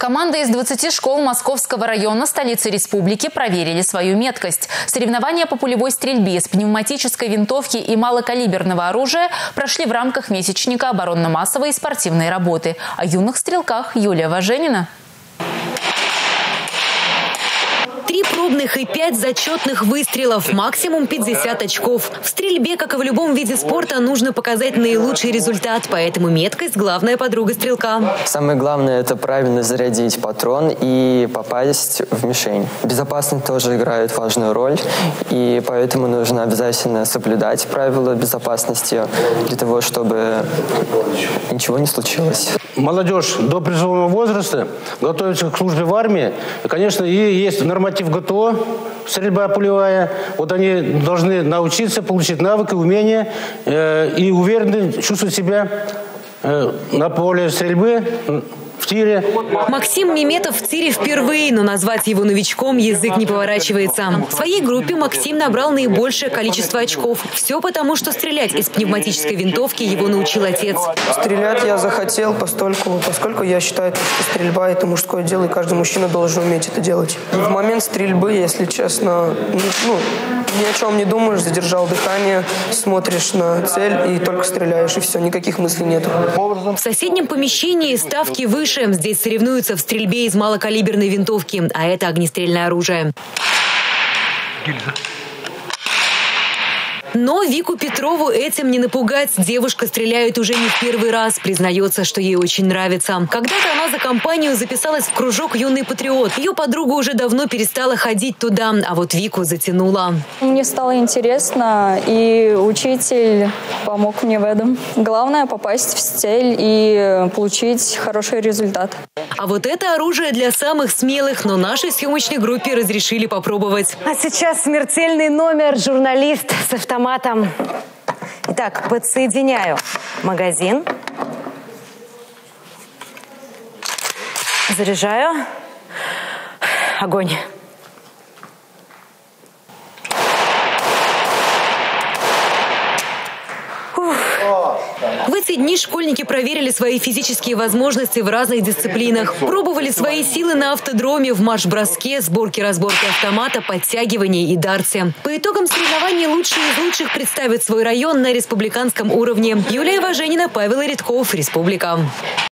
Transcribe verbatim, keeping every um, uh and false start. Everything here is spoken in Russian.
Команды из двадцати школ Московского района столицы республики проверили свою меткость. Соревнования по пулевой стрельбе с пневматической винтовки и малокалиберного оружия прошли в рамках месячника оборонно-массовой и спортивной работы. О юных стрелках Юлия Важенина. Три пробных и пять зачетных выстрелов. Максимум пятьдесят очков. В стрельбе, как и в любом виде спорта, нужно показать наилучший результат. Поэтому меткость – главная подруга стрелка. Самое главное – это правильно зарядить патрон и попасть в мишень. Безопасность тоже играет важную роль. И поэтому нужно обязательно соблюдать правила безопасности для того, чтобы ничего не случилось. Молодежь до призывного возраста готовится к службе в армии. Конечно, и есть норматив ГТО, стрельба пулевая. Вот они должны научиться, получить навыки, умения э, и уверенно чувствовать себя э, на поле стрельбы, в тире. Максим Меметов в тире впервые, но назвать его новичком язык не поворачивается. В своей группе Максим набрал наибольшее количество очков. Все потому, что стрелять из пневматической винтовки его научил отец. Стрелять я захотел, поскольку, поскольку я считаю, что стрельба – это мужское дело, и каждый мужчина должен уметь это делать. В момент стрельбы, если честно, ну, ни о чем не думаешь, задержал дыхание, смотришь на цель и только стреляешь, и все, никаких мыслей нет. В соседнем помещении ставки выше. Здесь соревнуются в стрельбе из малокалиберной винтовки, а это огнестрельное оружие. Но Вику Петрову этим не напугать. Девушка стреляет уже не в первый раз. Признается, что ей очень нравится. Когда-то она за компанию записалась в кружок «Юный патриот». Ее подруга уже давно перестала ходить туда, а вот Вику затянула. Мне стало интересно, и учитель помог мне в этом. Главное – попасть в цель и получить хороший результат. А вот это оружие для самых смелых, но нашей съемочной группе разрешили попробовать. А сейчас смертельный номер. Журналист с автоматом. Итак, подсоединяю магазин. Заряжаю. Огонь. В эти дни школьники проверили свои физические возможности в разных дисциплинах. Пробовали свои силы на автодроме, в марш-броске, сборке-разборке автомата, подтягивании и дарте. По итогам соревнований лучшие из лучших представят свой район на республиканском уровне. Юлия Важенина, Павел Редков, Республика.